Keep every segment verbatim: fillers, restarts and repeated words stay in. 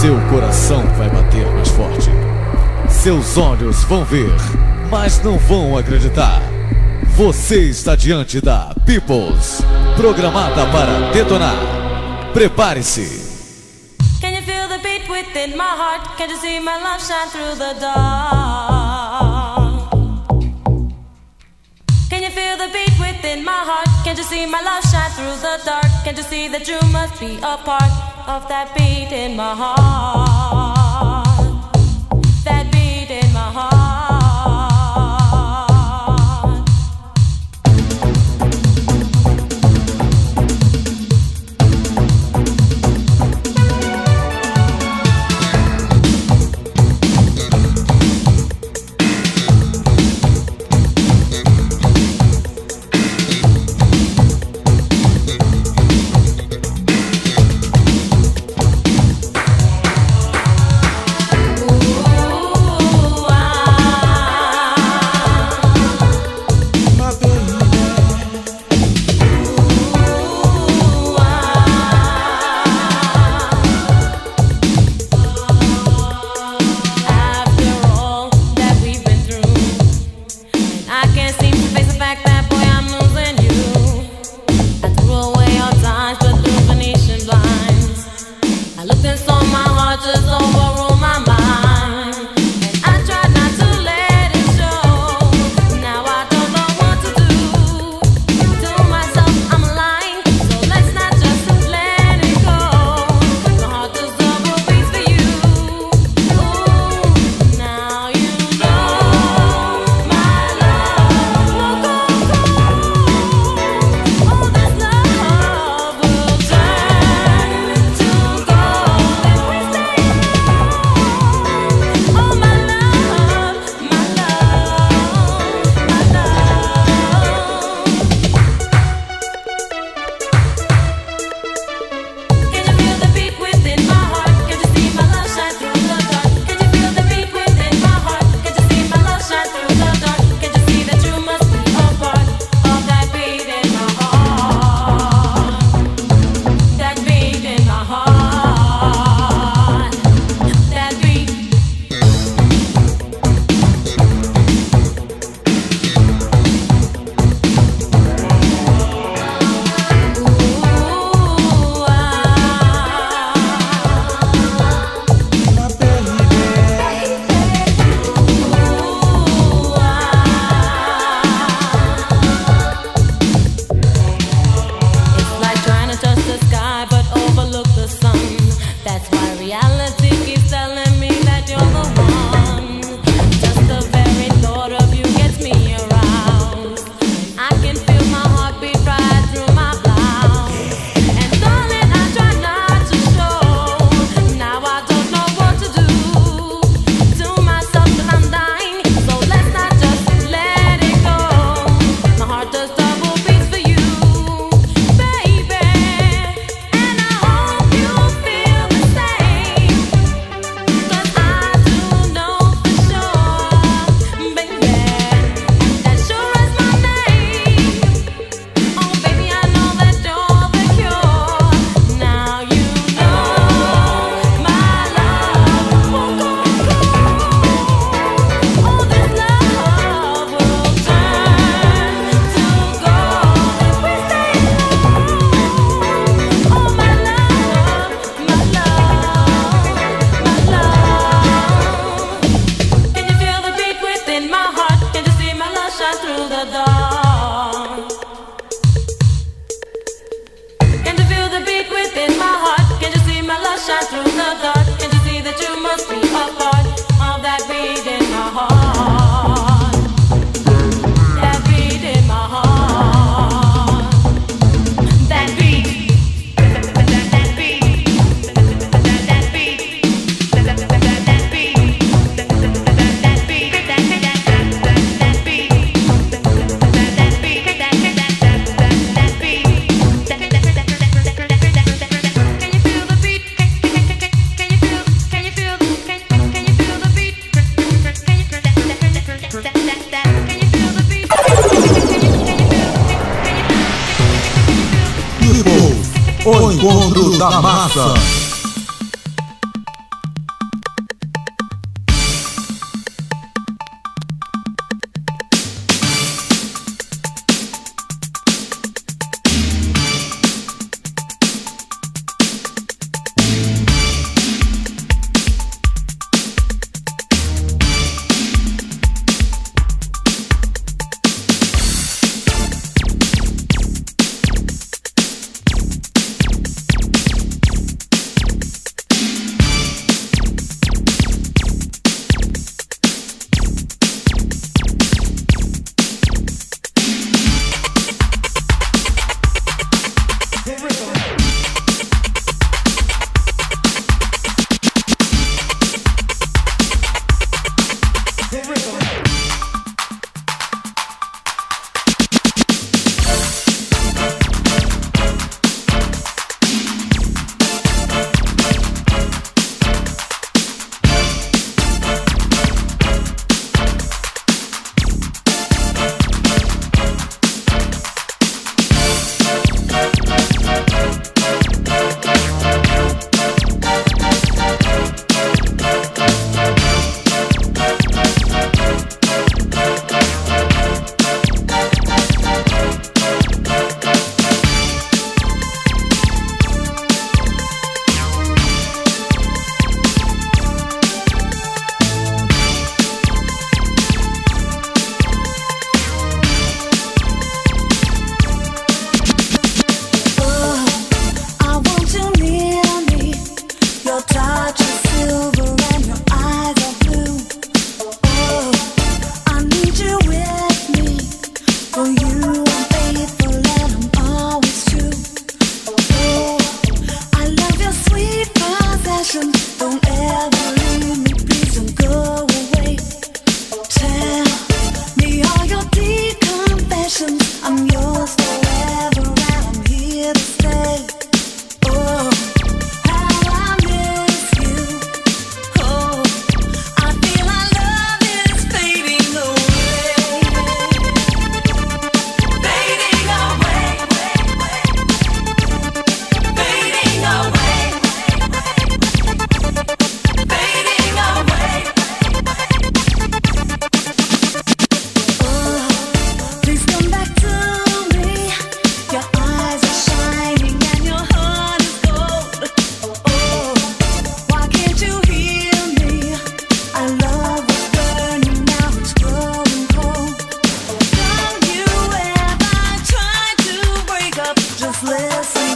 Seu coração vai bater mais forte. Seus olhos vão ver, mas não vão acreditar. Você está diante da Peoples, programada para detonar. Prepare-se. Can you feel the beat within my heart? Can you see my love shine through the dark? Can you feel the beat within my heart? Can you see my love shine through the dark? Can you see that you must be a part of that beat in my heart? That beat in my heart. O encontro da massa.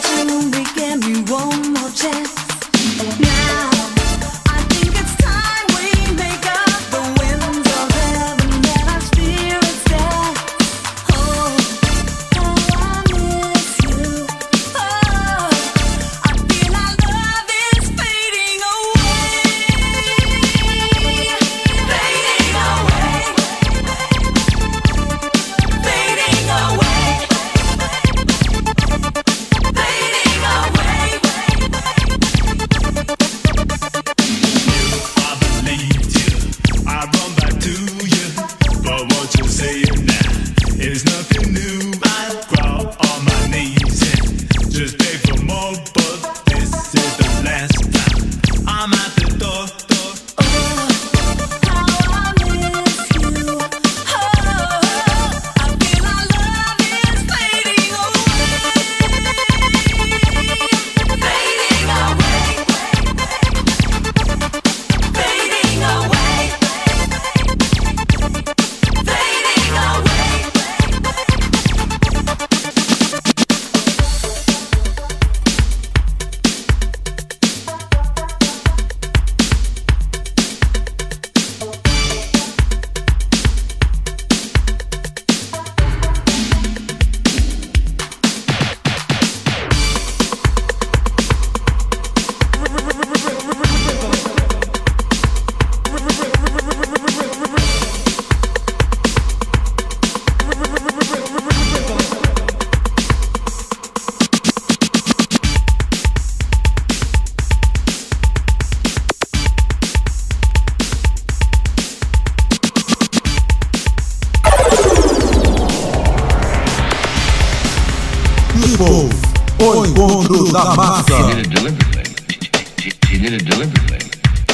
People, o encontro da massa. She did it deliberately. She, she, she did it deliberately.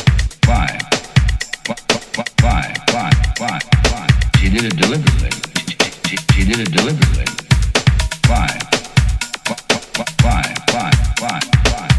Why? Why? Why? Why? Why? Why? She did it deliberately. She, she, she did it deliberately. Why? Why? Why? Why? Why? Why?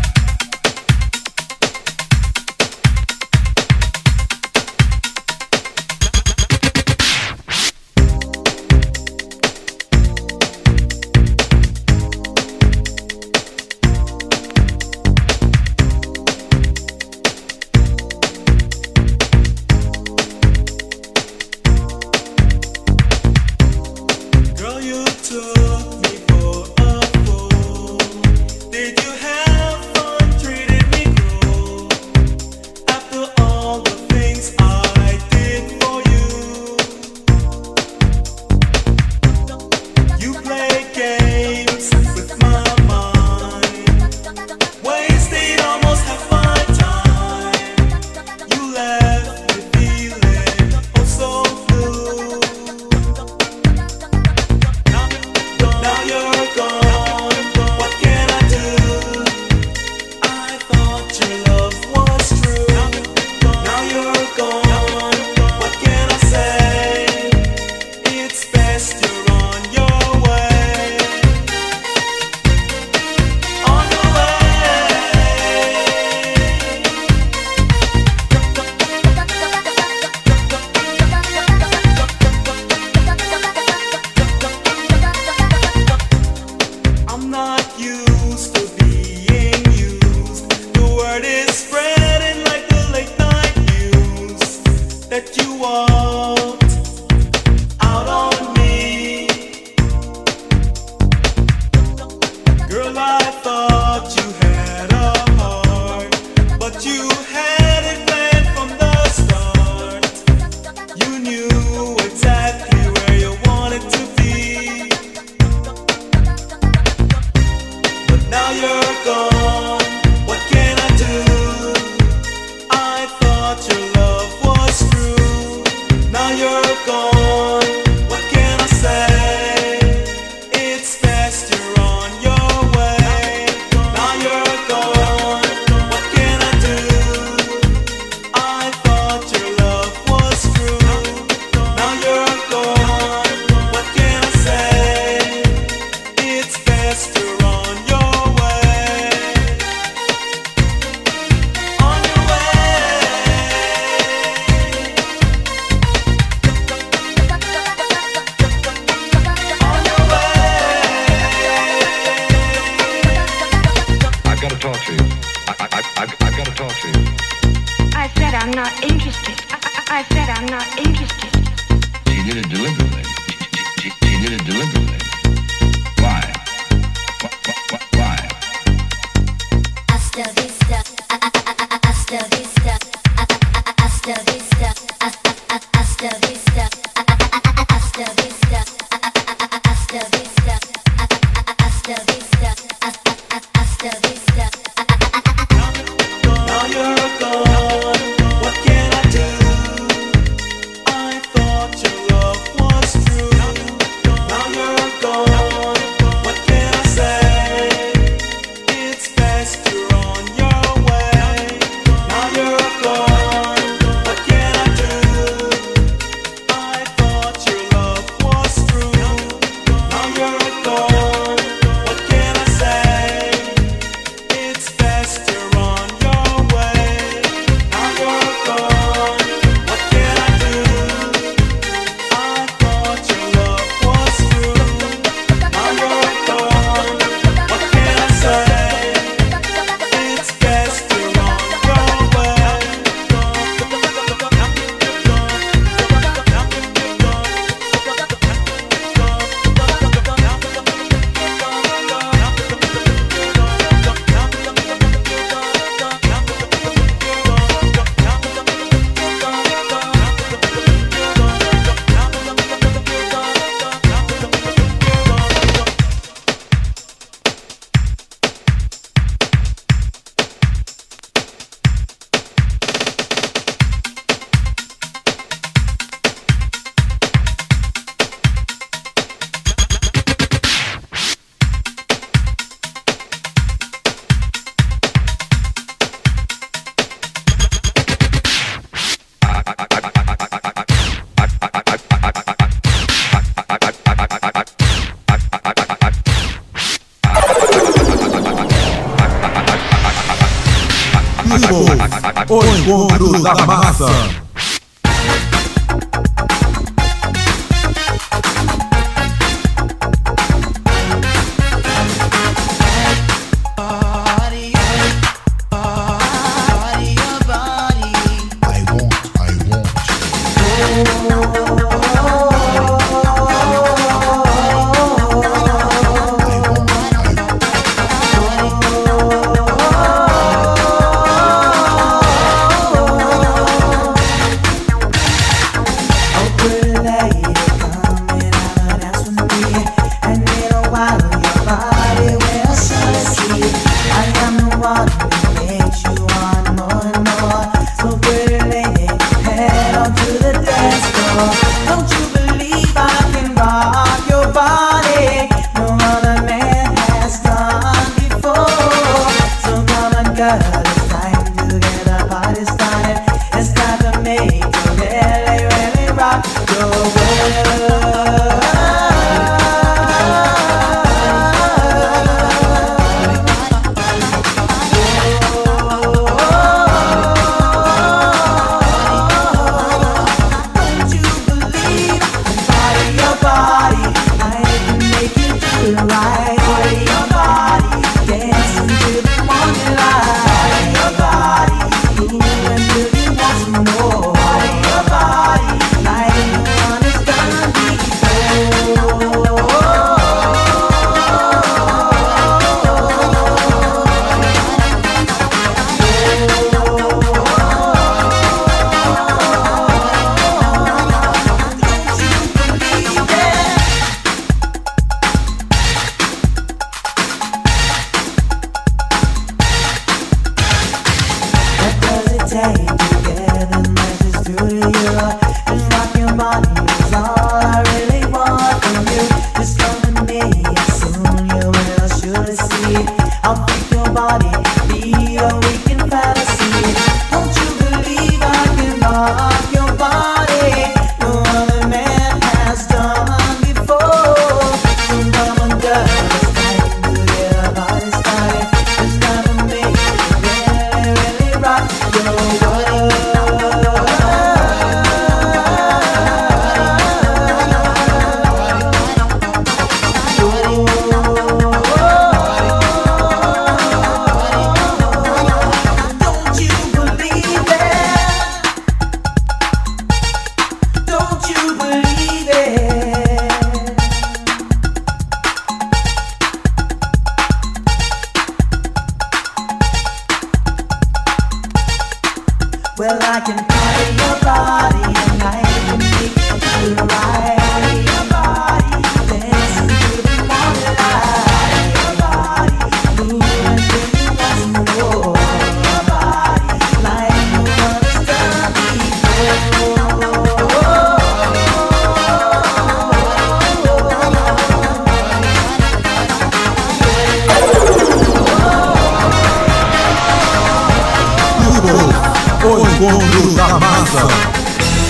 Girl, you took me for talk to you. I, I, I, I've got to talk to you. I said I'm not interested. I, I said I'm not interested. She did it deliberately. She, she, she did it deliberately. Why? Why? Why? Why? Hasta vista. Hasta vista. Hasta vista. Hasta vista. Hasta vista. Hasta vista. Hasta vista. Hasta vista. Now you're gone. What can I do? I thought your love was true. Now you're gone. What can I say? It's best you're on your way. Now you're gone. What can I do? I thought your love was true. Now you're gone. What can I say? It's best you're on your way. Now you're gone. What can I do? I thought your love was true. Now you're gone. What can I say? It's best you're on your way. O encontro da massa. Well, I can carry your body and I can make you ride your body, dancing through the morning light. Your body, moving when you want some more. Your body, like no one's done before. O encontro da massa.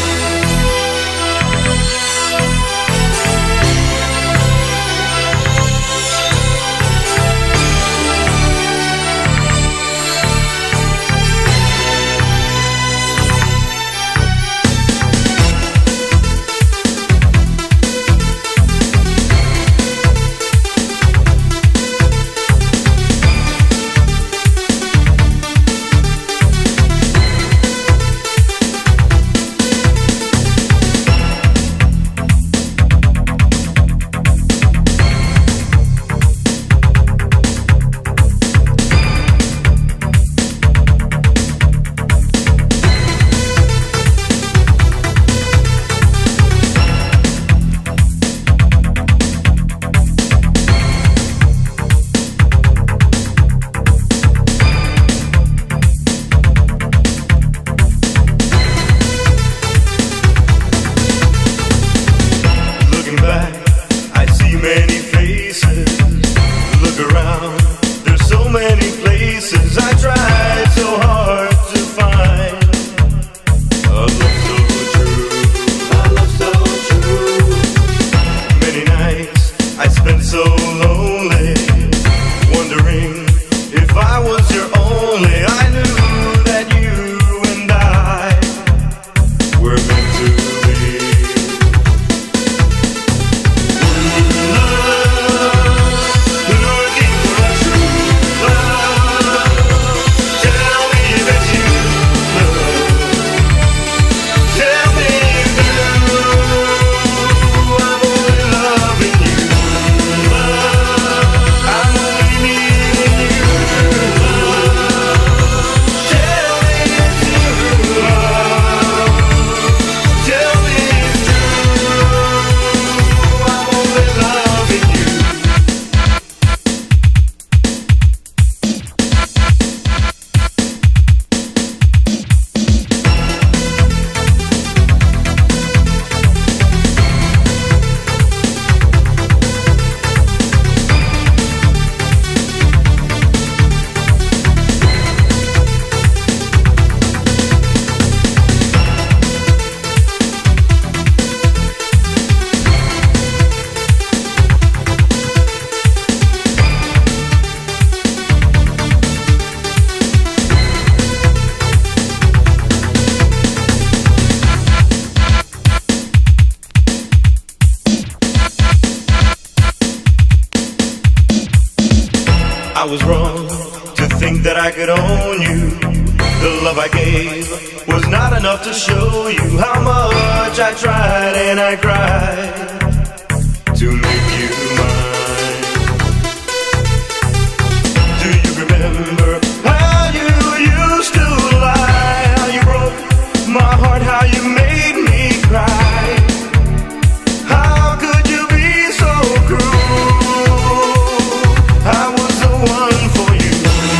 I was wrong to think that I could own you. The love I gave was not enough to show you how much I tried and I cried to make you mine. Do you remember how you used to lie? How you broke my heart, how you made me cry. How could you be so cruel? I was the one for you.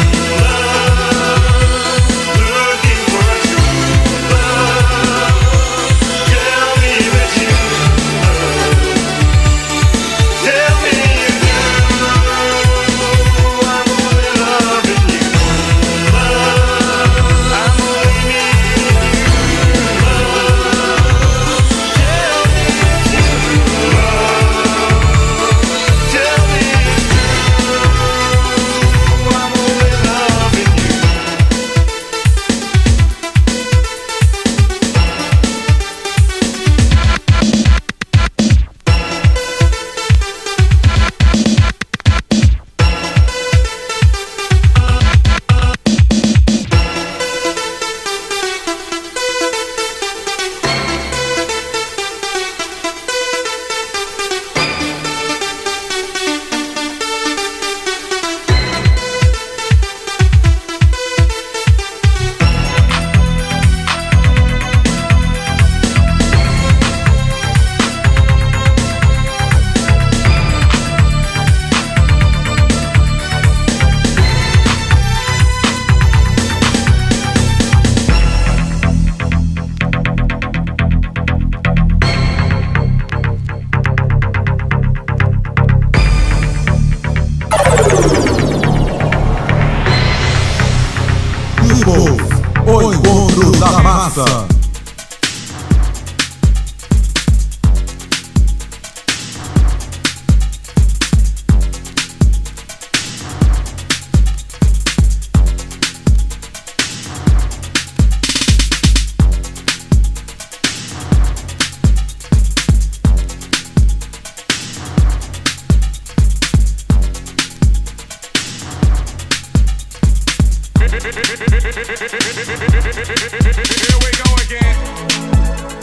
Love, looking for a true love. Tell me that you love. massa. Here we go again.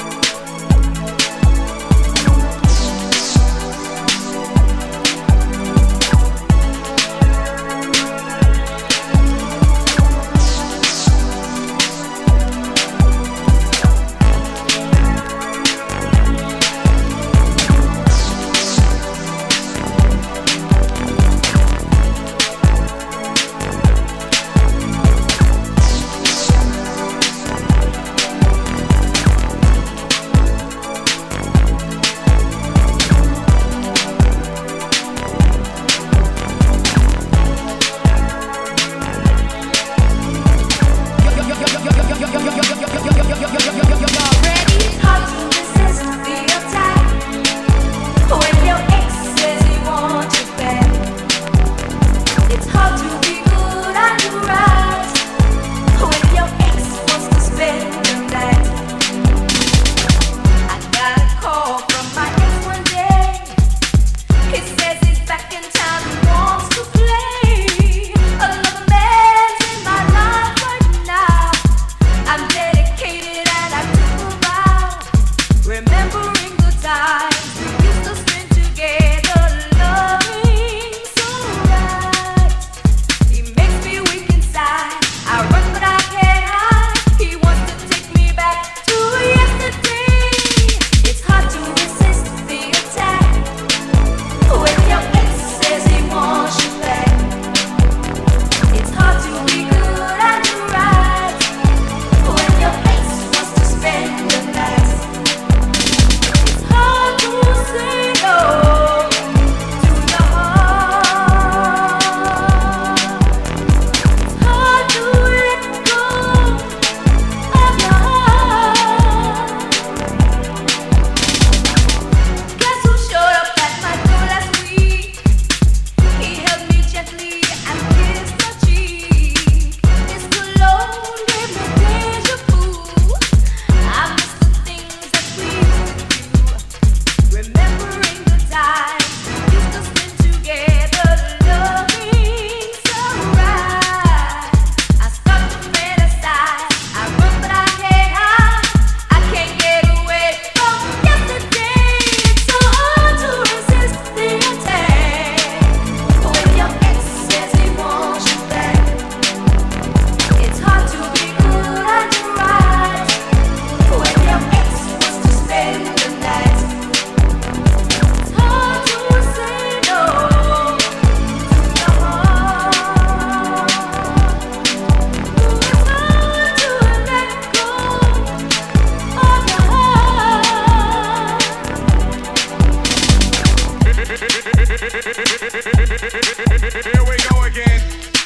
Here we go again.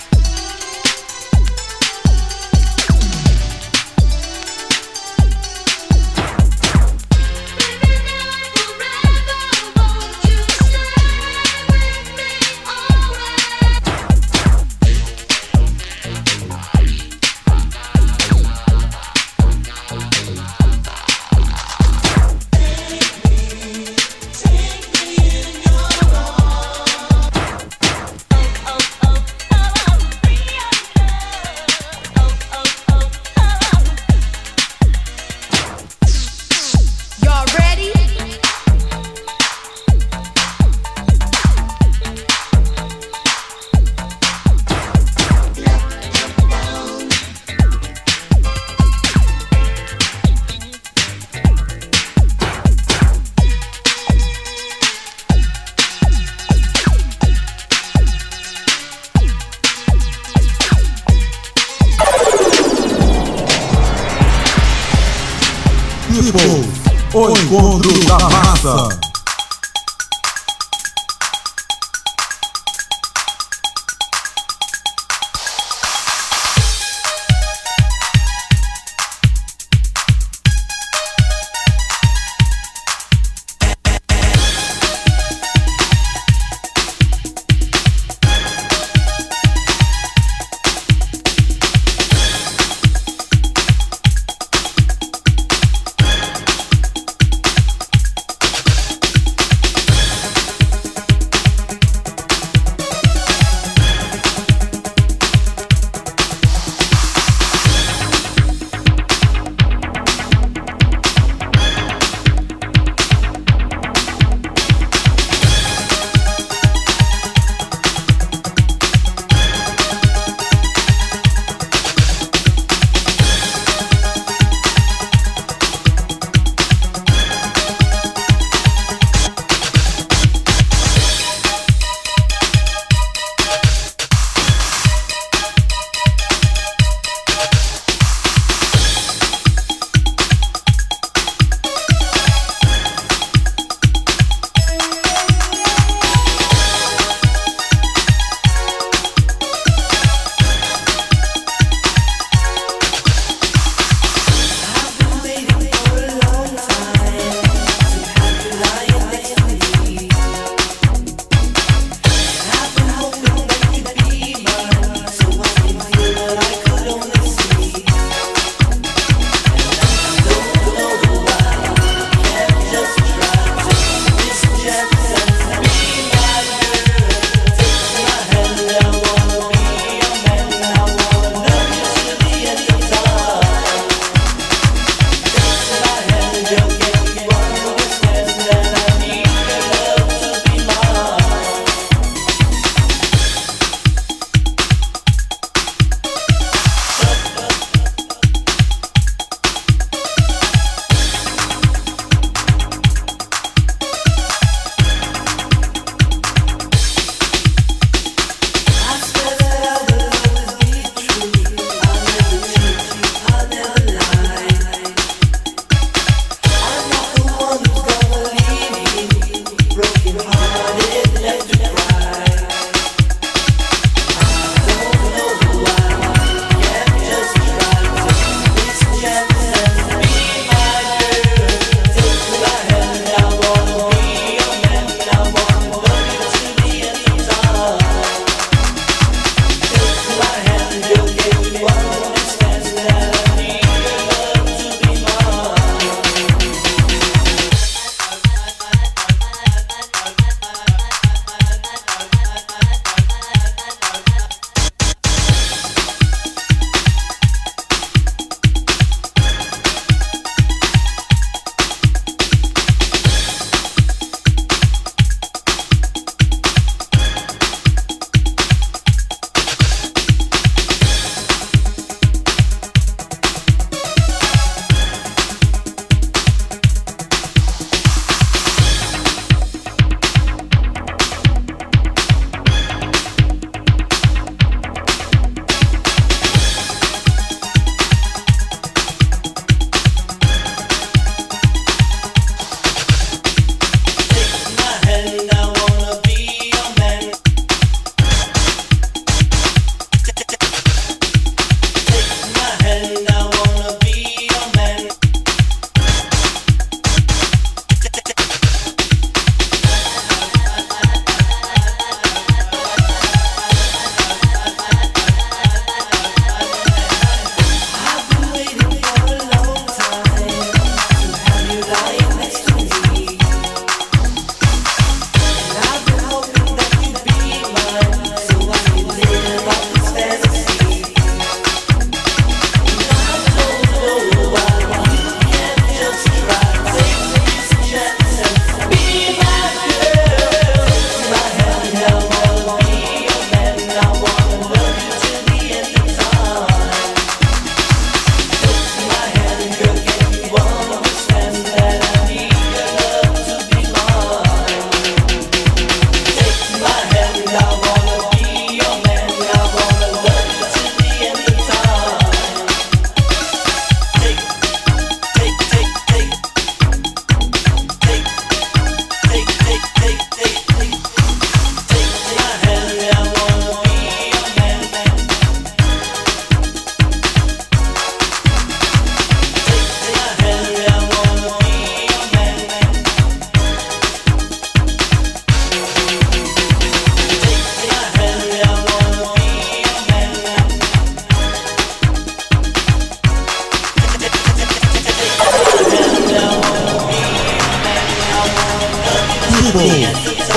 O encontro da massa.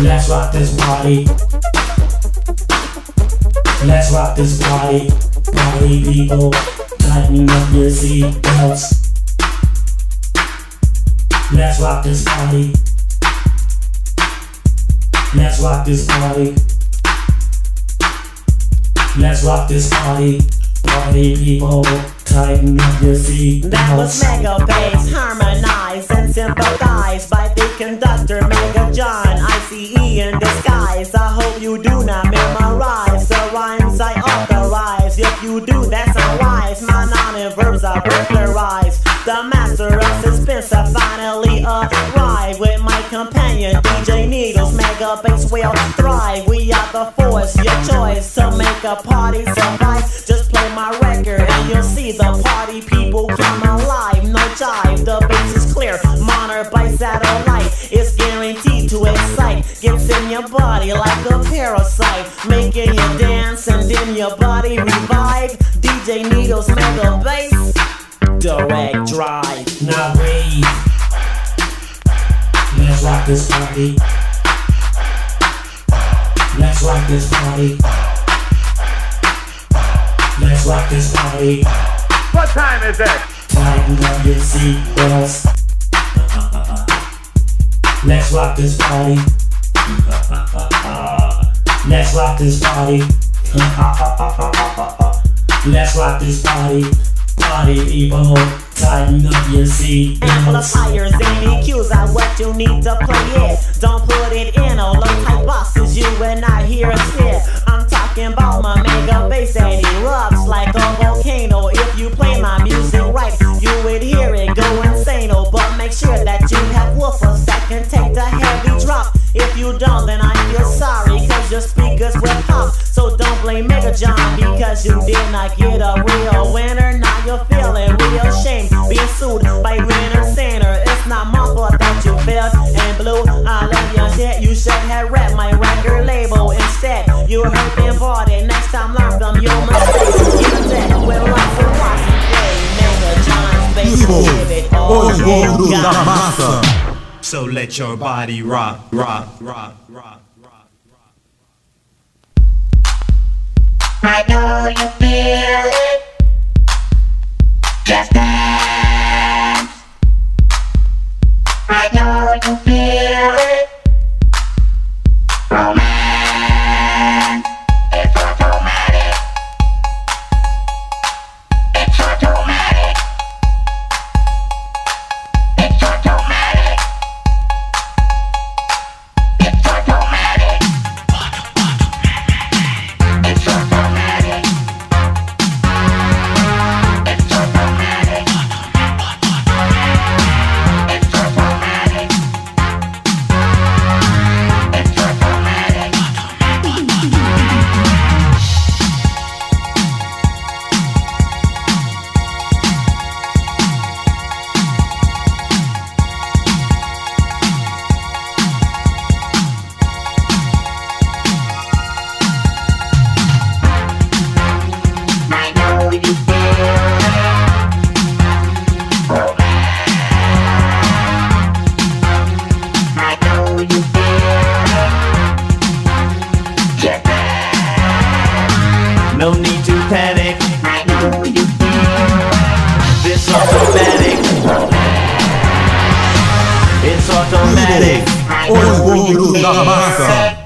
Let's rock this party. Let's rock this party. Party people, tighten up your seat belts. Let's rock this party. Let's rock this party. Let's rock this party. Party people, tighten up your seat belts. That was Mega Bass, harmonized and sympathized by the conductor Mega John, I C E in disguise. I hope you do not memorize the rhymes I authorize. If you do, that's unwise. My noun and verbs are burglarized. The master of suspense I finally arrived with my companion D J Needles. Mega Bass will thrive. We are the force, your choice to make a party survive. Just play my record and you'll see the party people come alive. No jive, the bass is clear. Monitored by satellite, it's guaranteed to excite. Gets in your body like a parasite, making you dance and then your body revive. D J Needles, Mega Bass, direct drive. Now breathe. Let's rock this party. Let's rock this party. Let's rock this party. What time is it? Tighten up your seatbelts. Let's rock this party. Let's rock this party. Let's rock this party. Party people, tighten up your seat. Amplifiers and E Qs are what you need to play it. Don't put it in a low type boxes, you and I hear it. I'm talking about my Mega Bass that erupts like a volcano. If you play my music right, you would hear it go insane. Oh, but make sure that you have woofers that can take the heavy drop. If you don't, then I feel sorry, cause your speakers will pop. So don't blame Mega John because you did not get a real winner. Now you're feeling real shame, being sued by Winner Center. It's not my fault that you failed and blew. I love your shit, you should have read my record label instead. You heard me bought it, next time learn from your mistakes. Get that with lots of watch and play. Mega John's bass, give it all you got. So let your body rock, rock, rock, rock, rock, rock. I know you feel it. Just dance. I know you feel it. Romance. It's automatic. It's automatic. It's automatic. It's automatic. It's automatic. It's automatic. It's automatic. It's automatic. I know you feel it. Romance. I know you feel it. Get back. No need to panic. I know you feel it. This automatic. It's automatic. I O know you encontro feel da massa. it.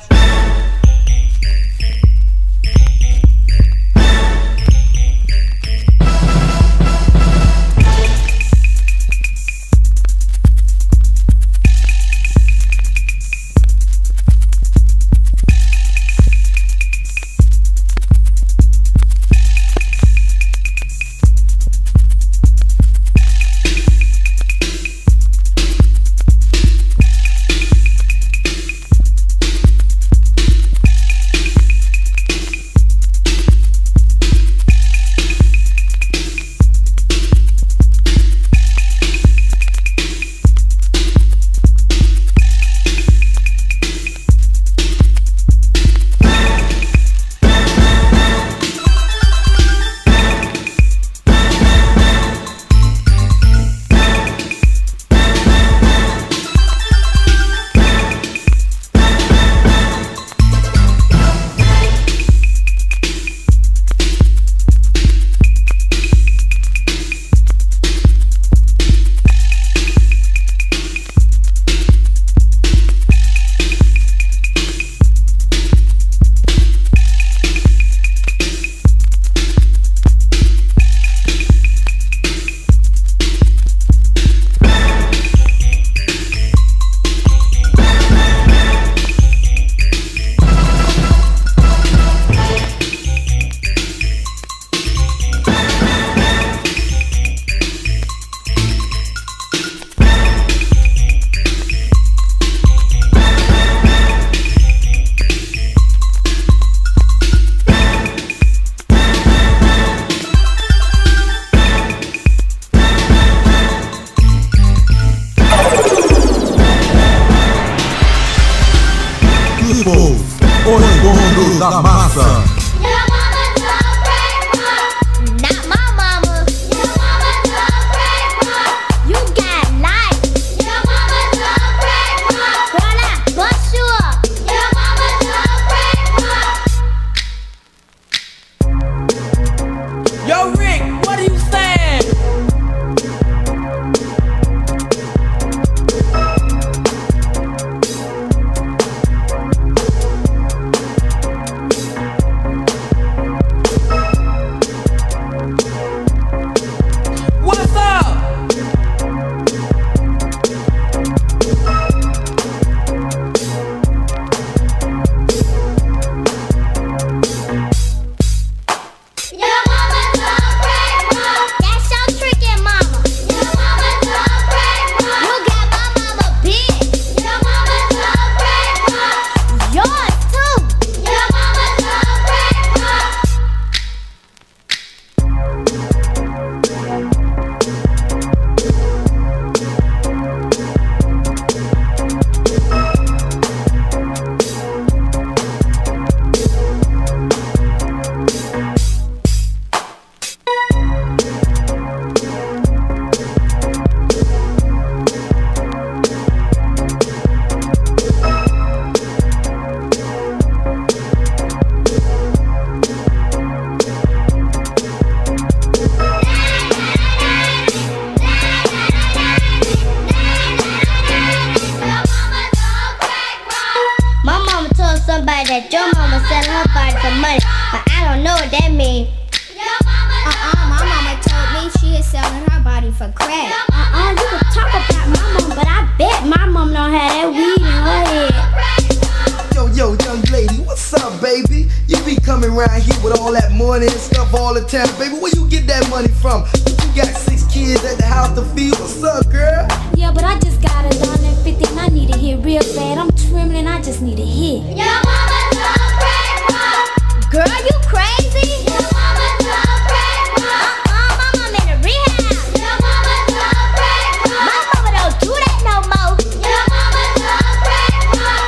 coming around here with all that money and stuff all the time. Baby, where you get that money from? You got six kids at the house to feed. What's up, girl? Yeah, but I just got a dollar and fifty and I need a hit real bad. I'm trimming and I just need a hit. Your mama's a crack pop. Girl, you crazy? Your mama's a crack pop. Uh-uh, my mama in the rehab. Your mama's a crack pop. My mama don't do that no more. Your mama's a crack pop.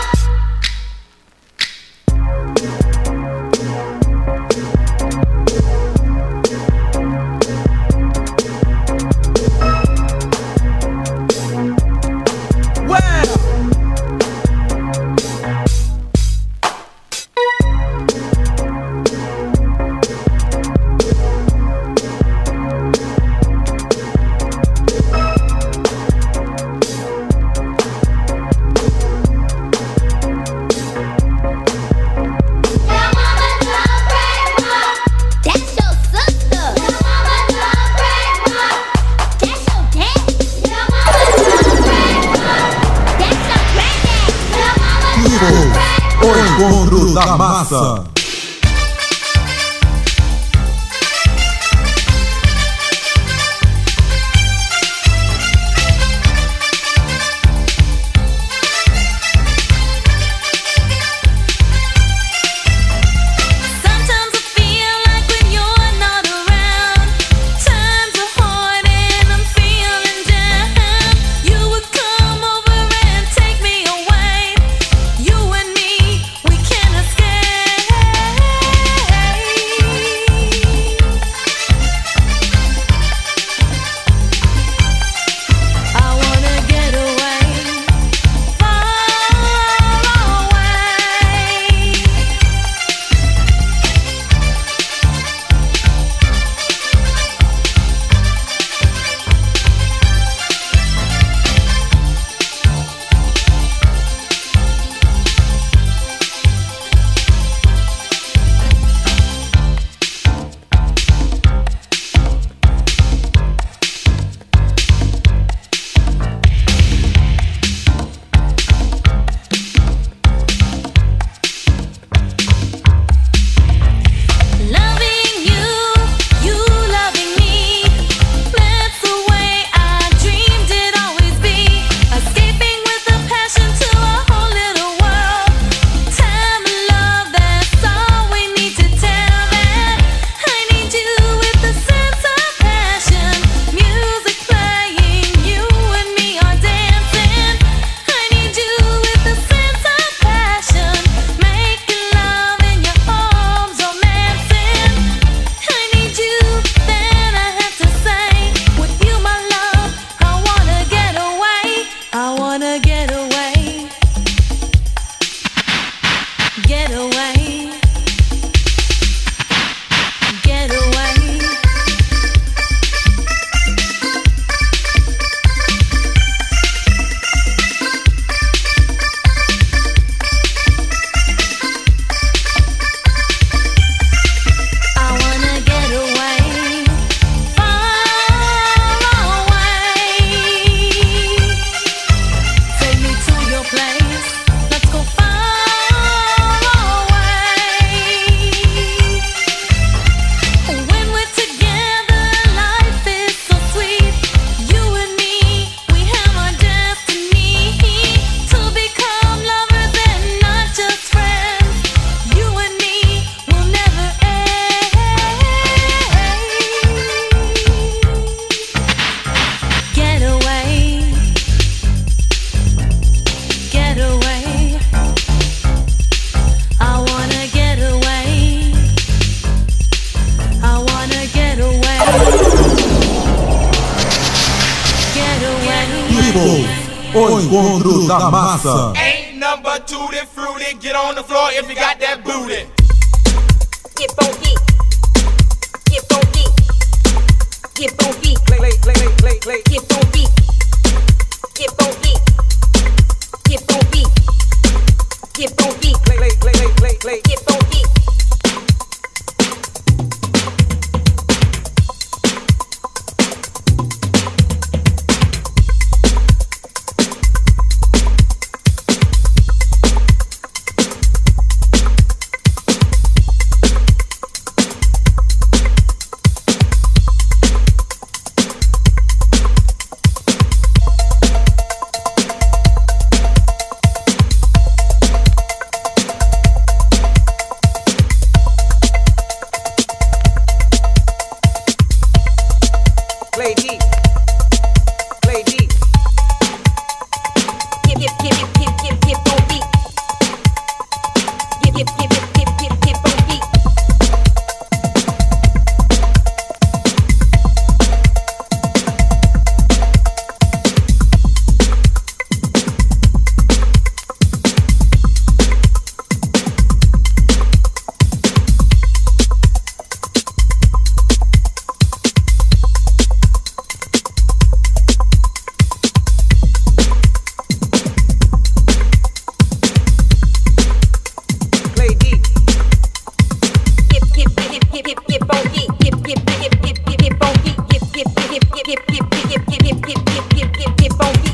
O encontro da massa. O encontro da massa. Ain't number tutti fruity. Get on the floor if you got that booty. Get funky. Get funky. Get funky. Play, play, play, play, play. Get funky. Get funky. Get funky. Get funky. Play, play, play, play, play, play. Get funky. get get get funky, get get get get get get funky, get get get get get get get get get get get get get funky.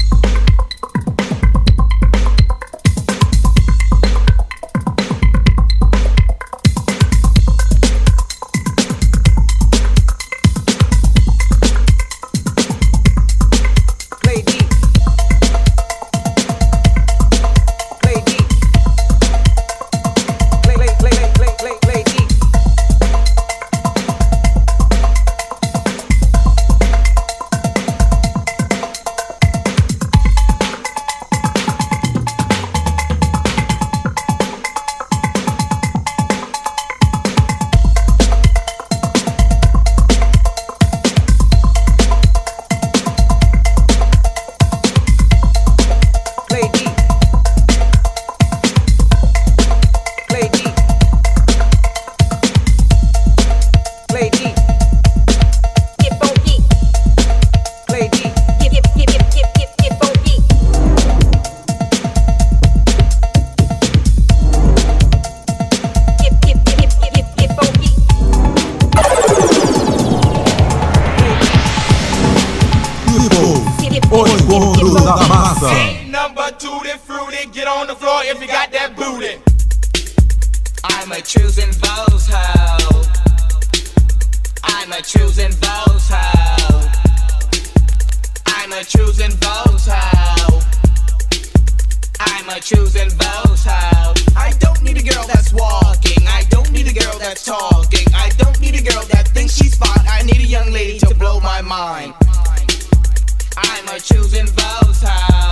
Ain't nothing but tutti fruity. Get on the floor if you got that booty. I'm a choosing those how. I'm a choosing those how. I'm a choosing those how. I'm a choosing those how. I don't need a girl that's walking. I don't need a girl that's talking. I don't need a girl that thinks she's fine. I need a young lady to blow my mind. I'm a choosing those how.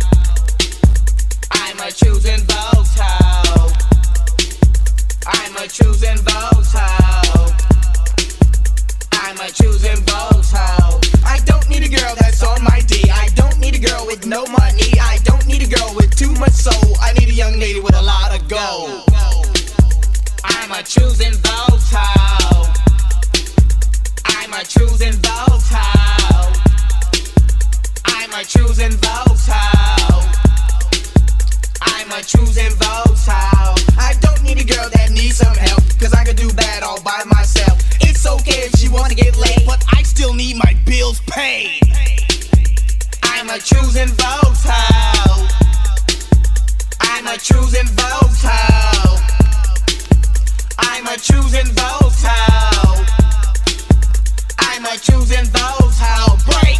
I'm a choosing those how. I'm a choosing those how. I'm a choosing those how. I don't need a girl that's on my D. I don't need a girl with no money. I don't need a girl with too much soul. I need a young lady with a lot of gold. I'm a choosing those how. I'm a choosing those how. I'm a choosing those how. I'm a choosing those how. I don't need a girl that needs some help, cause I can do bad all by myself. It's okay if she wanna get laid, but I still need my bills paid. I'm a choosing those how. I'm a choosing those how. I'm a choosing those how. I'm a choosing those how. Break.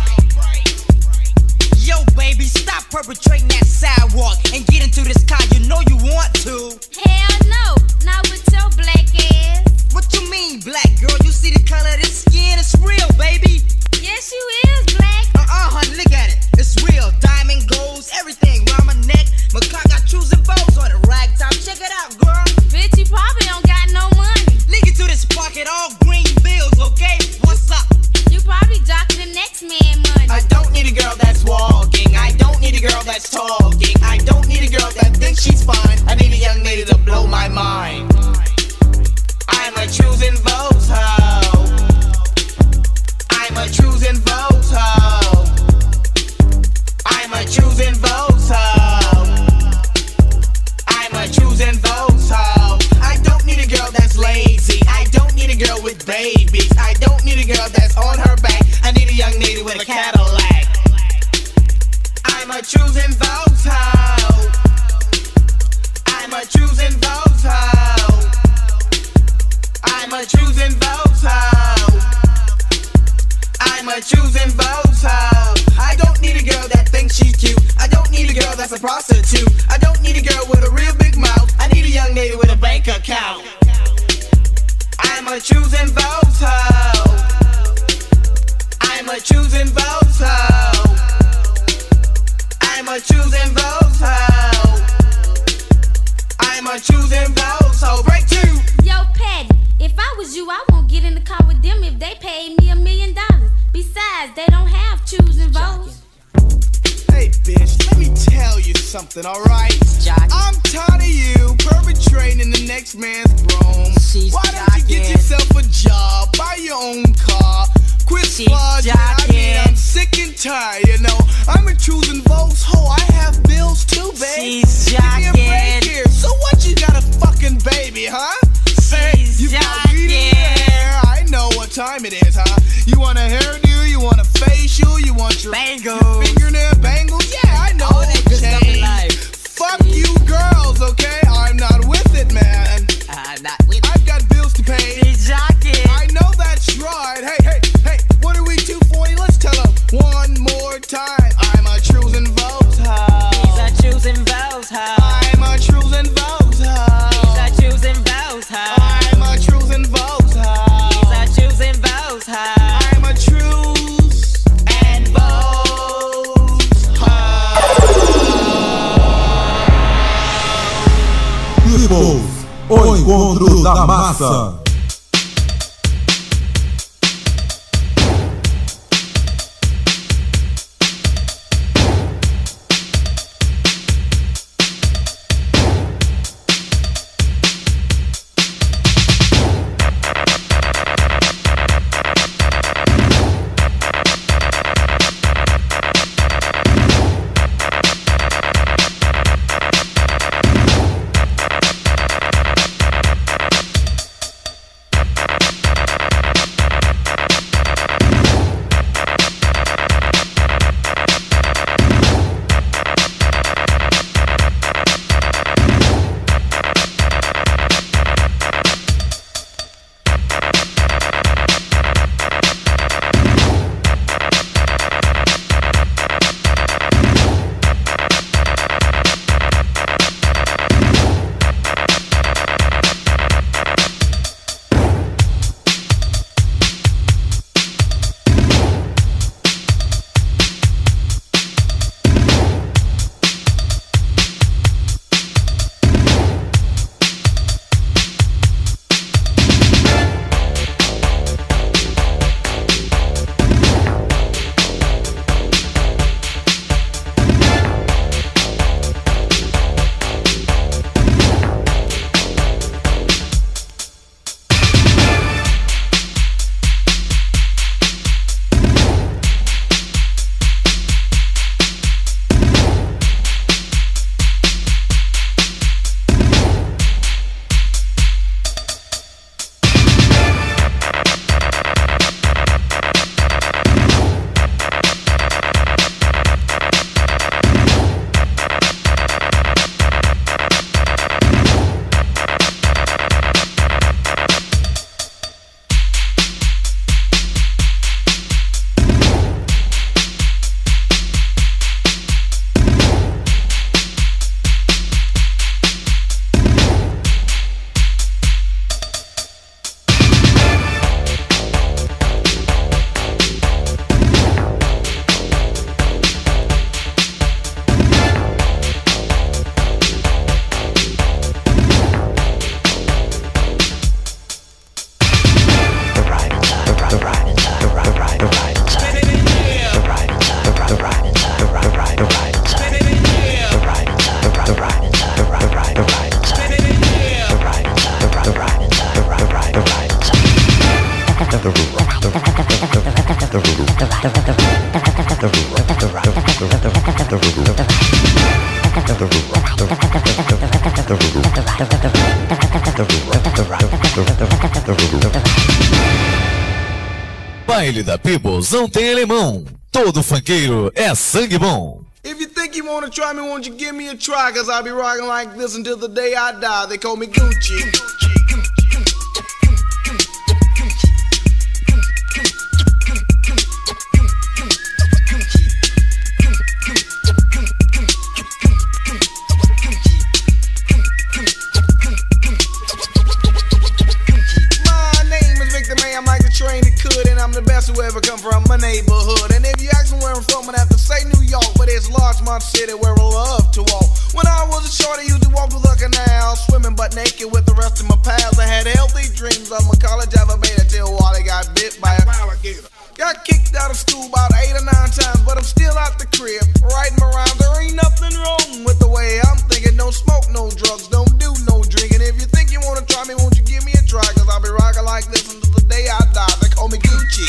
Yo, baby, stop perpetrating that sidewalk and get into this car. You know you want to. Hell no, not with your black ass. What you mean, black girl? You see the color of this skin? It's real, baby. Yes, you is black. Uh-uh, honey, look at it. It's real. Diamond, golds, everything round my neck. My car got choosing bows on it. Rag top, check it out, girl. Bitch, you probably don't got no money. Link it to this pocket, all green bills, okay? What's up? You probably jocking the next man money. I don't need a girl that's walking. I don't need a girl that's talking. I don't need a girl that thinks she's fine. I need a young lady to blow my mind. I'm a choosing those how. I'm a choosing those how. I'm a choosing those how. I'm a choosing those how. I don't need a girl that's lazy. I don't need a girl with babies. I don't need a girl that's on her back. I need a young lady with a Cadillac. I'm a choosing those how. I'm a choosing those how. I'm a choosing those how. I'm a choosing those how. I don't need a girl that thinks she's cute. I don't need a girl that's a prostitute. I don't need a girl with a real big mouth. I need a young lady with a bank account. I'm a choosing those how. I'm a choosing those how. I'm a choosing those how. I'm a choosing those how. Break two. Yo, Patty, if I was you, I won't get in the car with them if they paid me a million dollars. Besides, they don't have choosing votes. Hey, bitch, let me tell you something, alright? I'm tired of you perpetrating in the next man's room. Why don't you get yourself a job, buy your own car, quit splodging? I mean, I'm sick and tired, you know. I'm a choosing votes, ho, I have bills too, babe. She's Give me a break here. So what, you got a fucking baby, huh? Hey, you got weed in time it is, huh? You want a hairdo, you want a facial, you want your Bangles. your fingernail bangles? Yeah, I know. All that good stuff in Change. life. Fuck you girls, okay? I'm not with it, man. Uh, not with I've got bills to pay. the jockey. I know that's right. Hey, hey, hey, what are we, two forty? Let's tell them one more time. I'm a choosing votes, huh? He's a choosing vows, huh? I'm a choosing votes, huh? He's a choosing vows, huh? I'm a choosing votes, huh? He's a choosing vows, huh? I'm a truce and votes, huh? Peoples, o encontro da massa. Baile da Peoples não tem alemão. Todo funkeiro é sangue bom. If you think you wanna try me, won't you give me a try? Cause I'll be rocking like this until the day I die. They call me Gucci. The best who ever come from my neighborhood. And if you ask me where I'm from, I'd have to say New York, but it's Larchmont City where I love to walk. When I was a shorty, used to walk to the canal, swimming butt naked with the rest of my pals. I had healthy dreams of my college elevator till Wally got bit by a alligator. Got kicked out of school about eight or nine times, but I'm still out the crib, writing my rhymes. There ain't nothing wrong with the way I'm thinking. Don't smoke no drugs, don't do no drinking. If you think you wanna try me, won't you give me a try? Cause I'll be rocking like this until the day I die. They call me Gucci.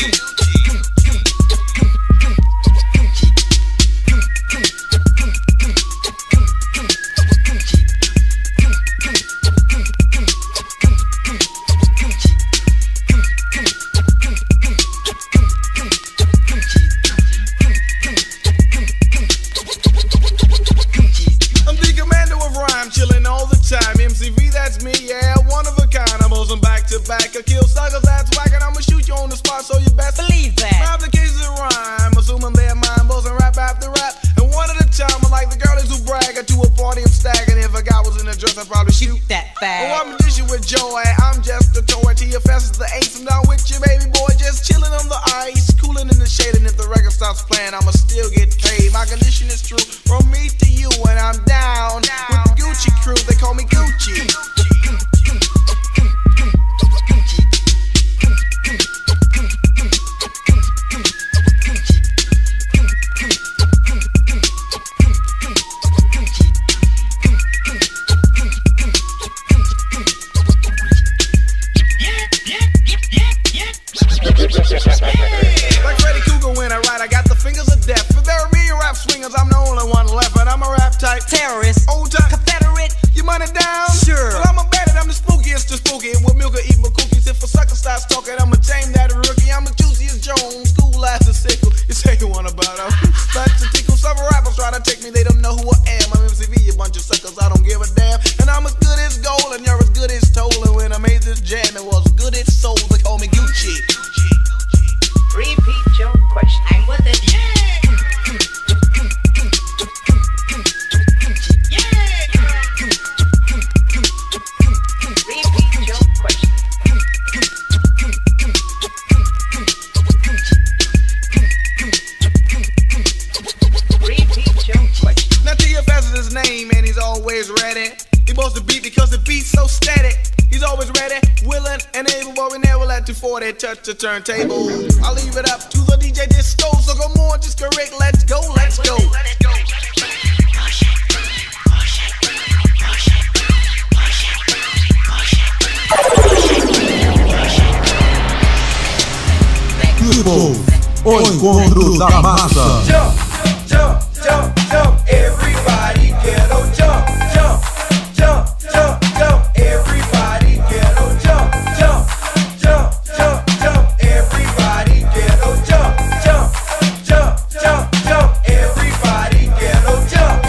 could kill suckers, that's whack, and I'ma shoot you on the spot, so you best believe that. My applications of rhyme, assuming they're mine, buzzing rap after rap. And one at a time, I like the girlies who brag. I to a party, I'm staggering. If a guy was in a dress, I'd probably shoot that fag. Oh, I'm a dishing with joy. I'm just a toy to your fest is the ace. I'm down with you, baby boy, just chilling on the ice, cooling in the shade. And if the record stops playing, I'ma still get paid. My condition is true from me to you, and I'm down with the Gucci crew. They call me Gucci. Like Freddy Cougar when I write, I got the fingers of death. But there are million rap swingers, I'm the only one left. But I'm a rap type terrorist, old time Confederate. You money down? Sure. Well, I'm a bandit, I'm the spookiest, the spooky. With milk or eat my cookies. If a sucker starts talking, I'ma tame that rookie. I'm the juiciest Jones, school as a sickle. You say you want about them. But to tickle some rappers try to take me, they don't know who I am. I'm M C V, a bunch of suckers, I don't give a damn. And I'm as good as gold, and you're as good as told. And when I made this jam, it was good as soul. They call me Gucci. Repeat your question. I'm with it. Repeat your question. Repeat your question. Now T F S is his name, and he's always ready. He supposed to beat because the beat's so steady. He's always ready, willing, and able, but we never let two forty touch the turntable. I'll leave it up to the D J Disco, so come on, just correct, let's go, let's go. People, o encontro da massa. Jump, jump, jump, jump, everybody ghetto jump, jump, jump, jump, jump, everybody ghetto jump, jump, jump, jump, jump, everybody ghetto jump, jump, jump, jump, jump, everybody ghetto jump.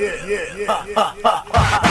yeah, yeah, yeah, yeah, yeah.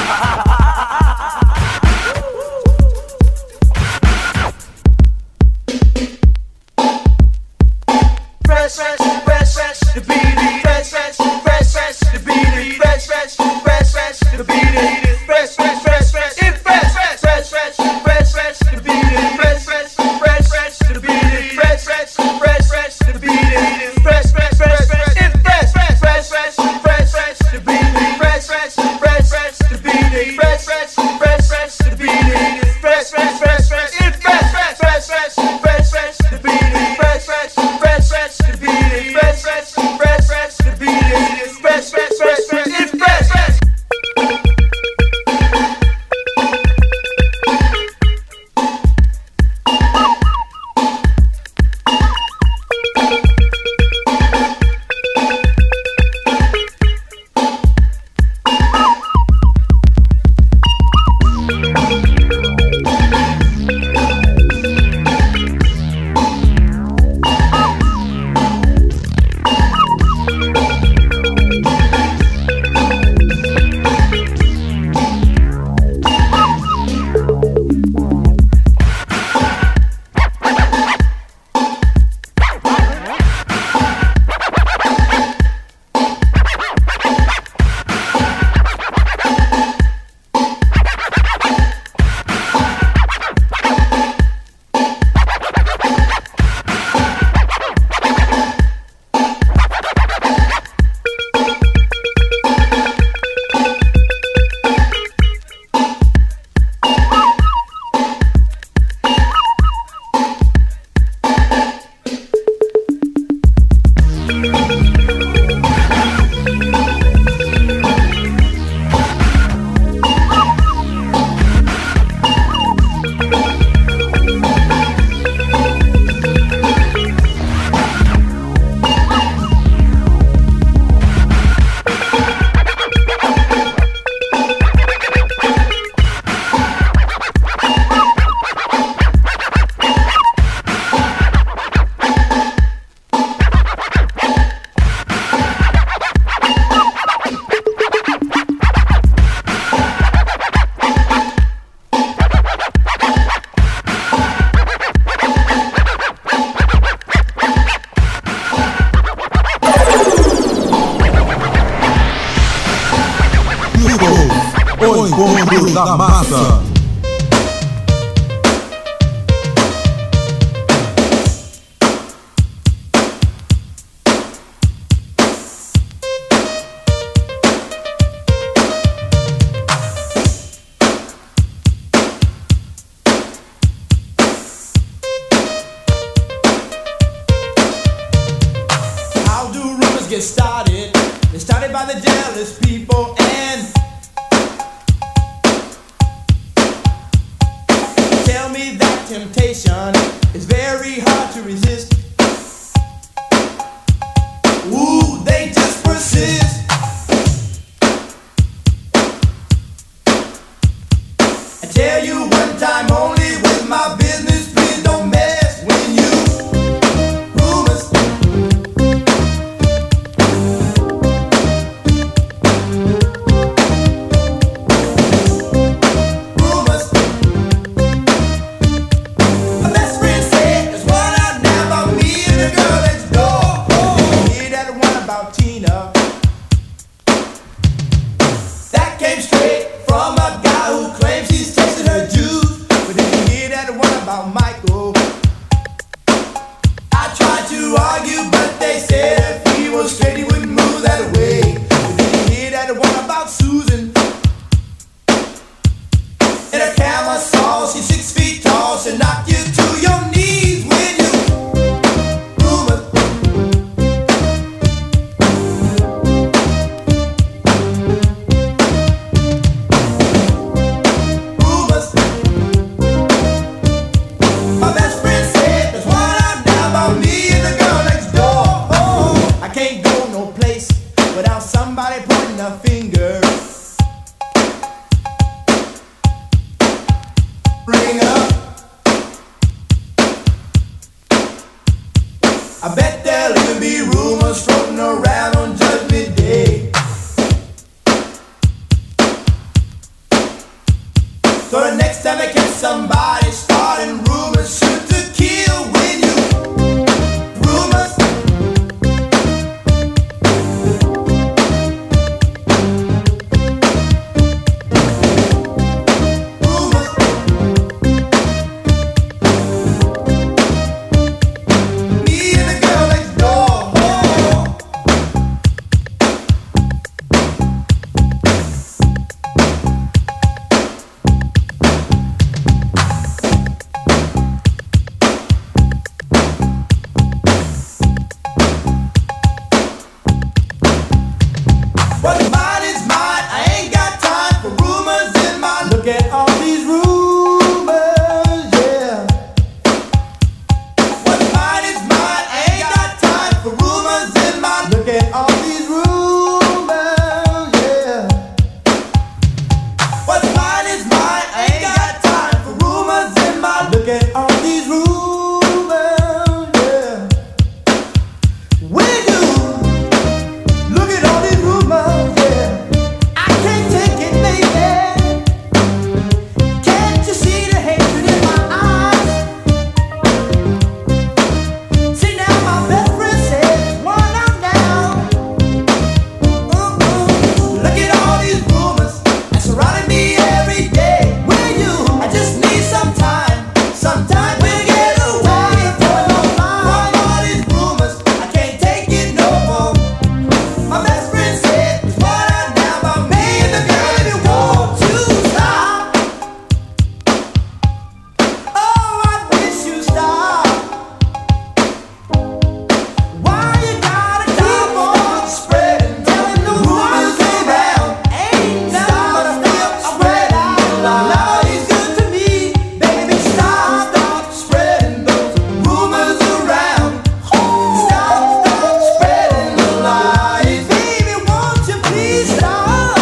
Fresh, fresh, fresh, fresh, the beat. Fresh, fresh, fresh, fresh, the beat. Fresh, fresh, fresh, fresh, the beat. Fresh, fresh, fresh, fresh, it's fresh, fresh, fresh, fresh, fresh, fresh, the beat. Fresh, fresh, fresh, fresh, the beat. Fresh, fresh, fresh, fresh, the beat. Fresh, fresh, fresh, fresh, it's fresh, fresh, fresh, fresh, fresh, fresh, the beat. Fresh, fresh, fresh, fresh, the beat. Fresh, fresh, fresh, fresh, the beat. Fresh, fresh, fresh, fresh, it's fresh, fresh, fresh, fresh, fresh, fresh, the beat. Fresh, fresh, fresh, fresh, the beat. Fresh, fresh, fresh, fresh, the beat. Fresh, fresh, fresh, fresh, it's fresh, fresh. O encontro da massa. How do rumors get started? They're started by the jealous people and tell me that temptation is very hard to resist. Ooh, they just persist. I tell you one time only with my business, please don't mess when you rumors. Rumors. My best friend said there's one out now about me and the girl next door. Oh, hear that one about Tina? That came straight from a guy who claims he's tasting her juice. But did you hear that one about Michael? I tried to argue, but they said if he was straight, he wouldn't move that way. But did you hear that one about Susan? In a camera saw, she's six feet tall, she'll knock you to your knees when you rumors. Rumors. My best friend said there's one out now about me and the girl next door. Oh, I can't go no place without somebody pointing a finger. Bring up. I bet there'll even be rumors floating around on Judgment Day. Next time I catch somebody starting rumors, shoot to kill when you rumors. Me and the girl next door. What's mine is mine. I ain't got time for rumors in my. Look at all these rumors, yeah. What's mine is mine. I ain't got time for rumors in my. Look at all these rumors, yeah. What's mine is mine. I ain't got time for rumors in my. Look at all these rumors, yeah. When you look at all these rumors, yeah. I can't take it, baby. Can't you see the hatred in my eyes? See now, my best friend says one out now. Mm-mm. Look at all these rumors that surrounding me every day. Will you? I just need some time. Sometime we'll get away from all these rumors. I can't take it no more. My best friend said, "It's what I know about me and the girl if you want to stop." Oh, I wish you stop. Why you gotta keep on spreading, telling the rumors around? Ain't nothing but spreading lies good to me, baby. Stop, stop spreading those rumors around. Stop, stop spreading the lies, baby. Won't you please stop?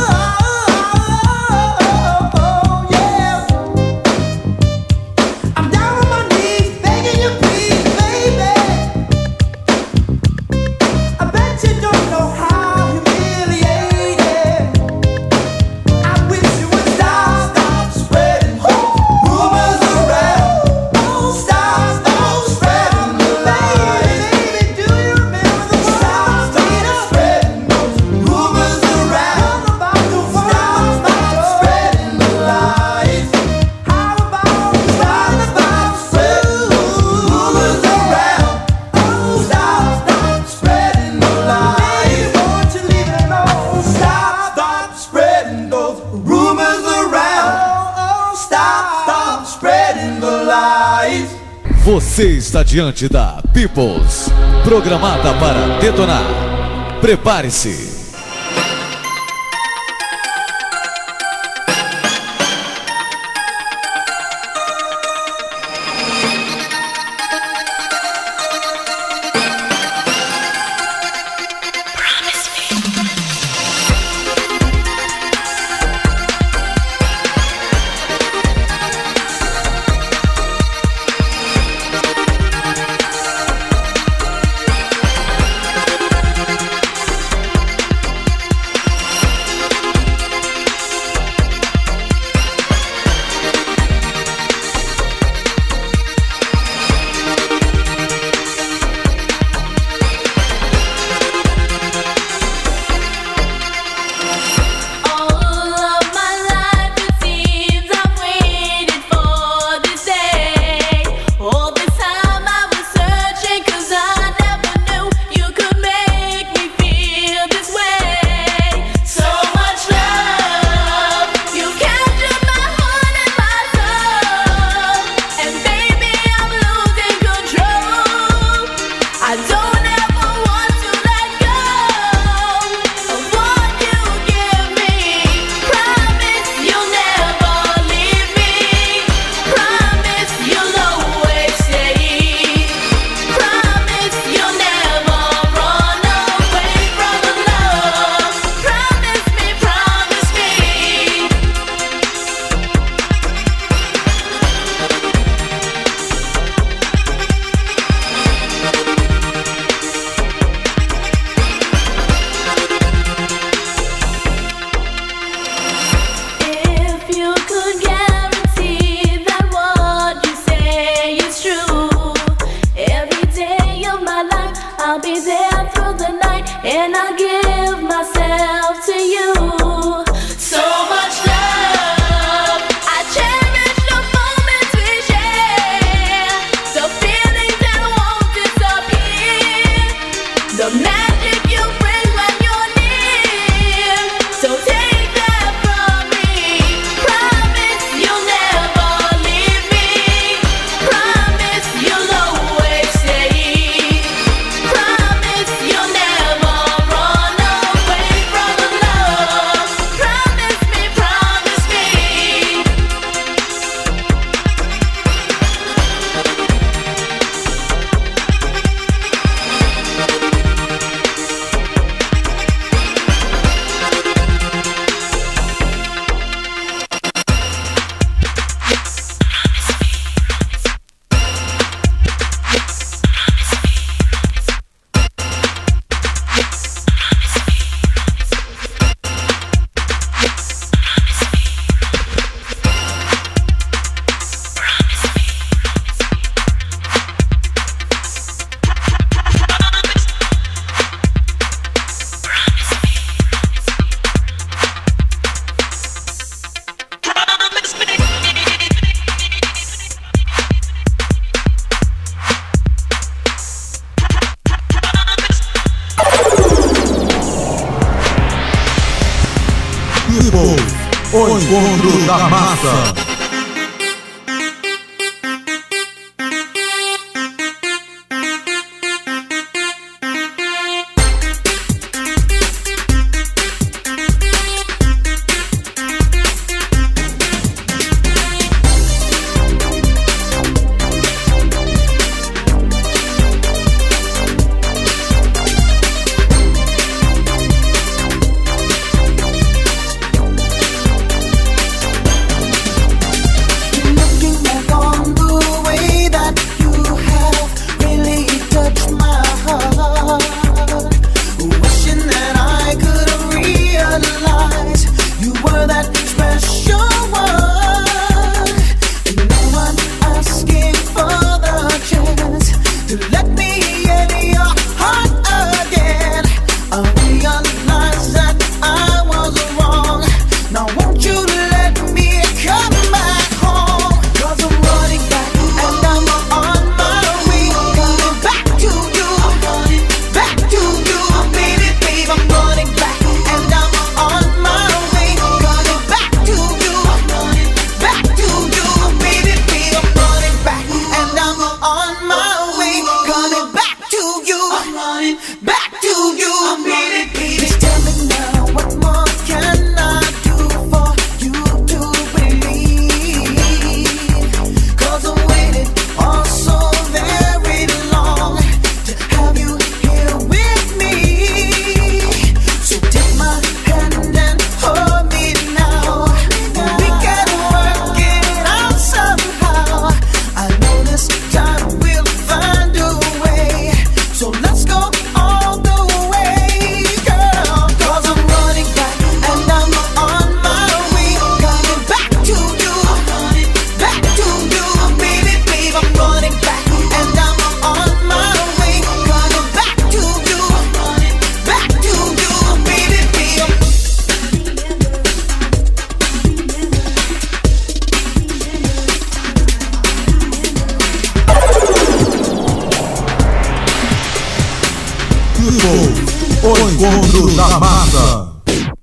Yeah. I'm down on my knees begging you, please, baby. I bet you don't know how humiliated. I wish you would stop, stop spreading rumors around. Stop, stop spreading the lies. Baby, do you remember the words? Stop, stop spreading those rumors around. Stop, stop spreading the lies. How about stop, stop spreading rumors around? Oh, stop, stop spreading the lies. Won't you leave it alone? Stop, stop spreading those rumors around. Oh, stop, stop spreading the lies. Você está diante da Peoples, programada para detonar. Prepare-se. People, o encontro da massa. O encontro da massa.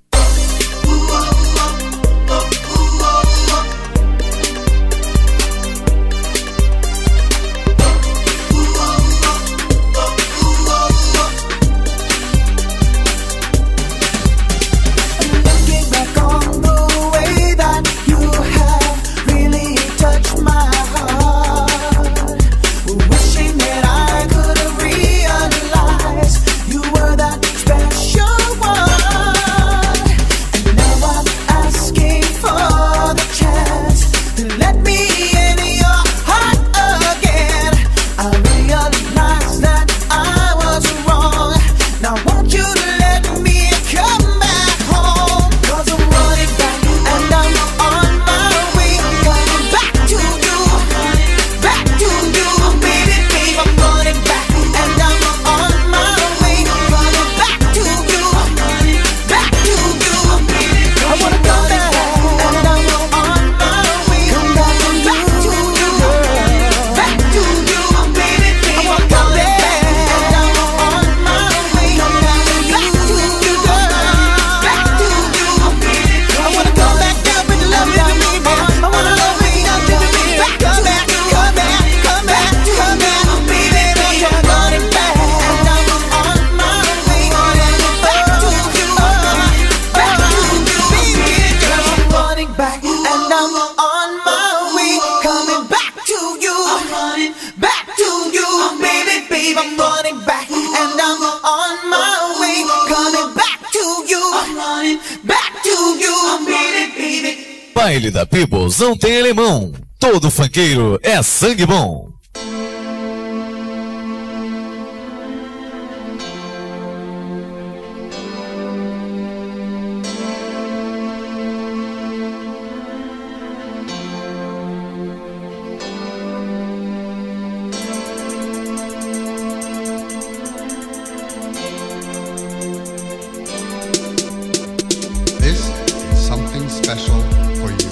Baile da Peoples não tem alemão. Todo funkeiro é sangue bom. This is something special for you.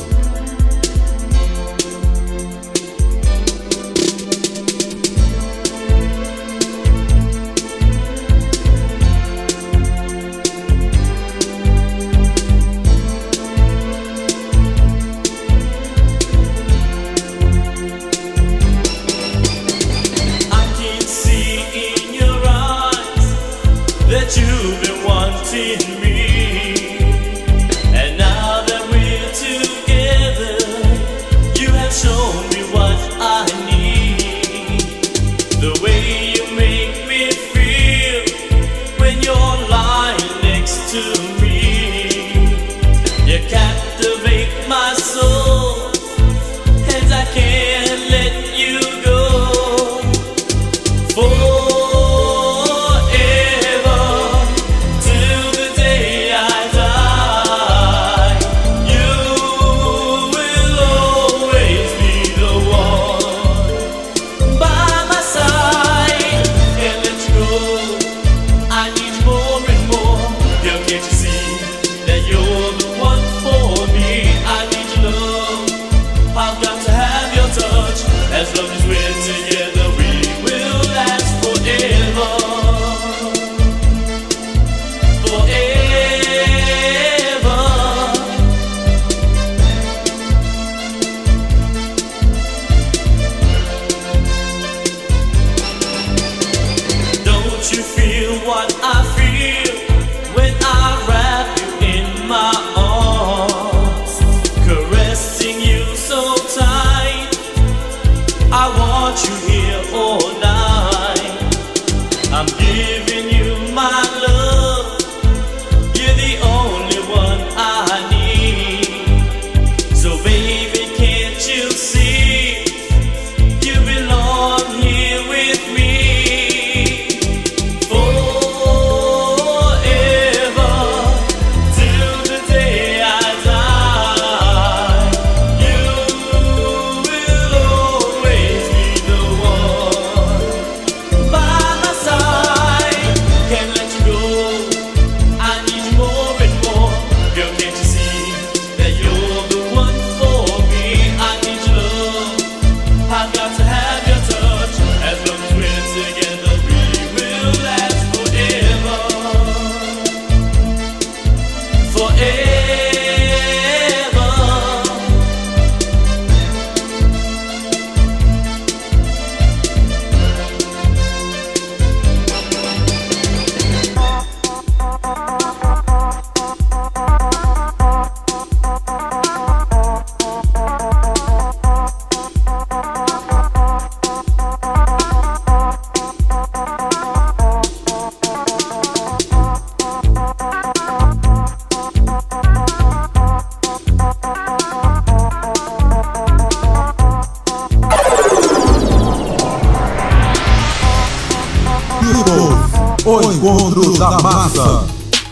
encontro da massa.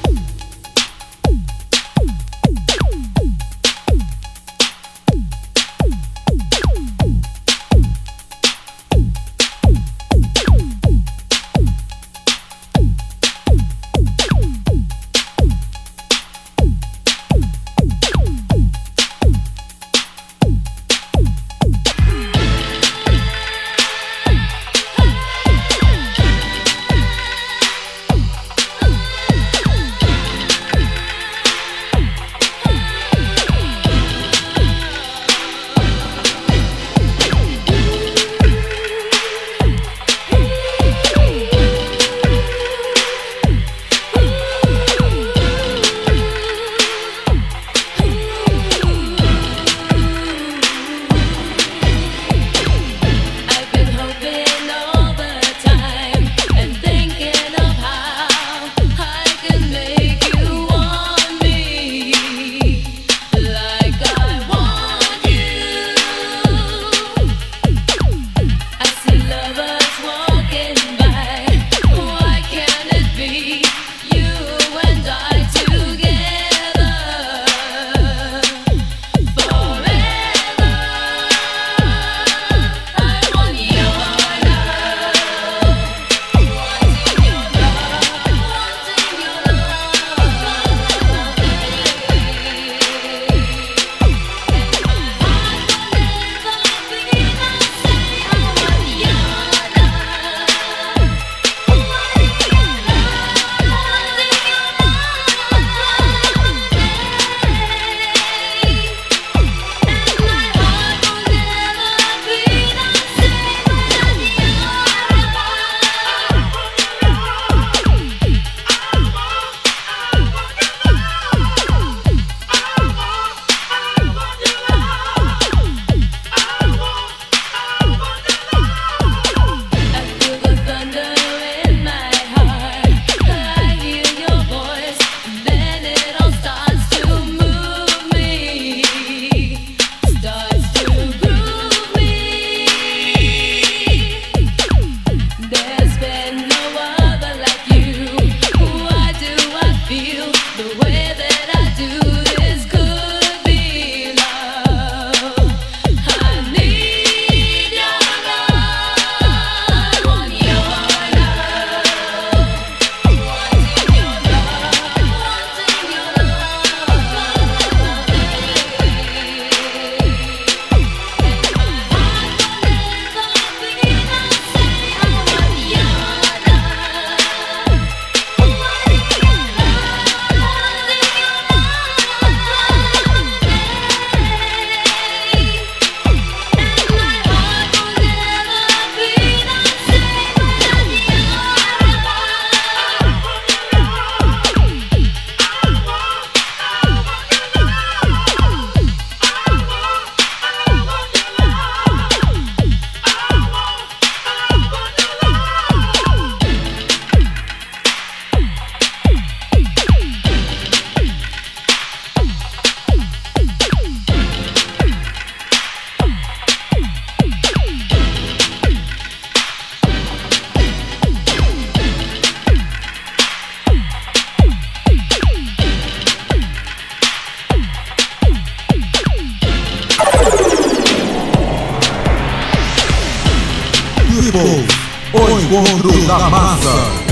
O encontro da massa.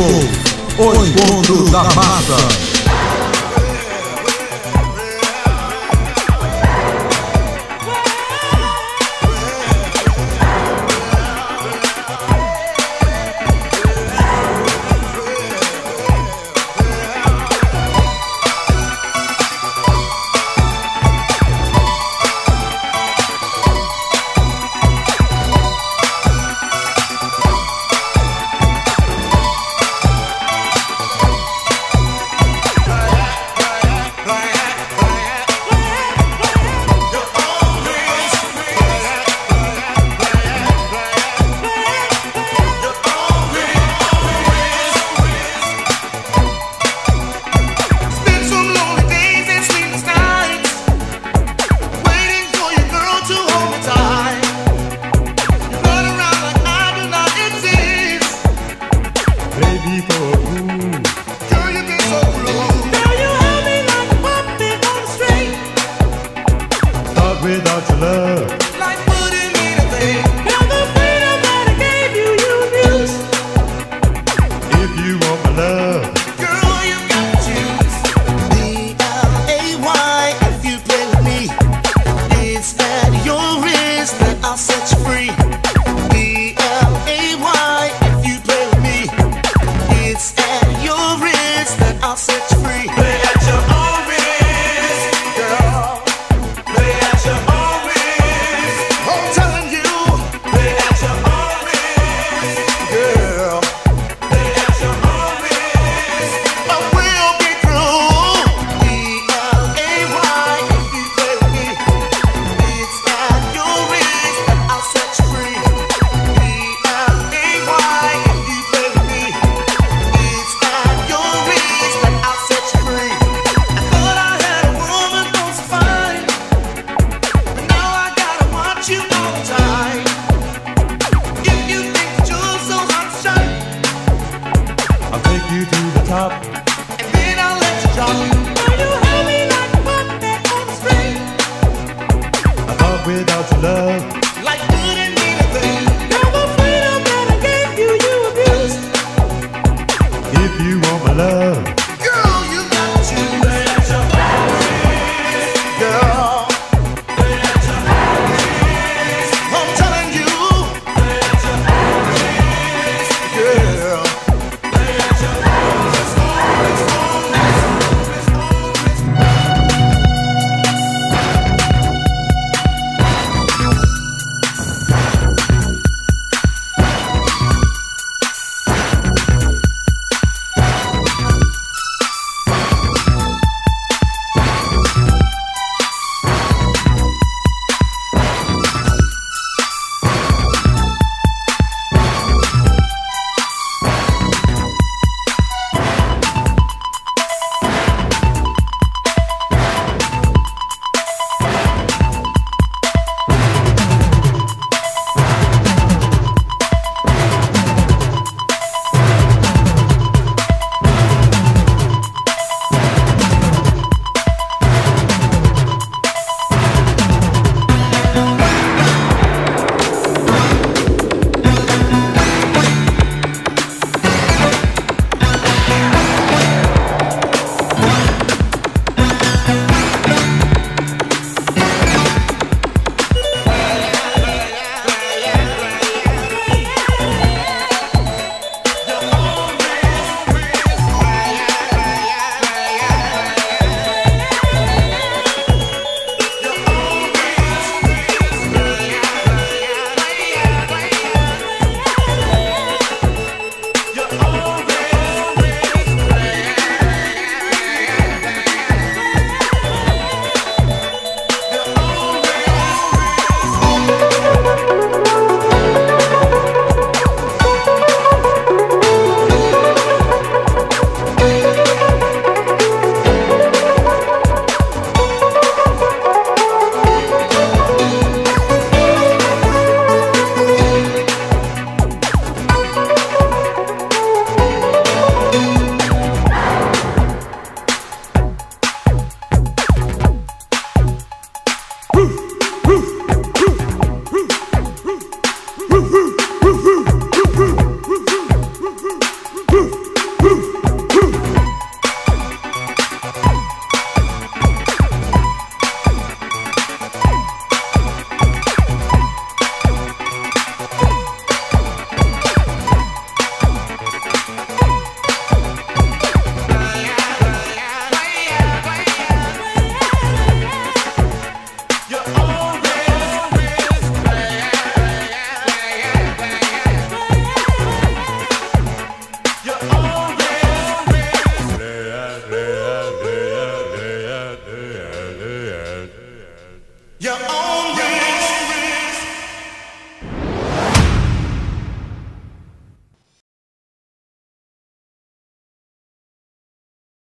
People, o encontro da massa.